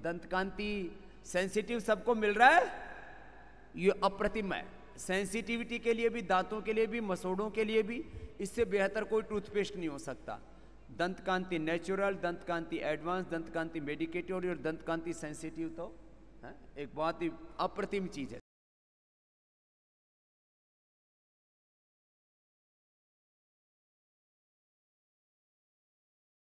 दंत कांति सेंसिटिव सबको मिल रहा है, ये अप्रतिम है। सेंसिटिविटी के लिए भी, दांतों के लिए भी, मसोड़ों के लिए भी इससे बेहतर कोई टूथपेस्ट नहीं हो सकता। दंत कांति नेचुरल, दंत कांति एडवांस, दंत कांति मेडिकेटेड और दंत कांति सेंसिटिव तो है एक बहुत ही अप्रतिम चीज है।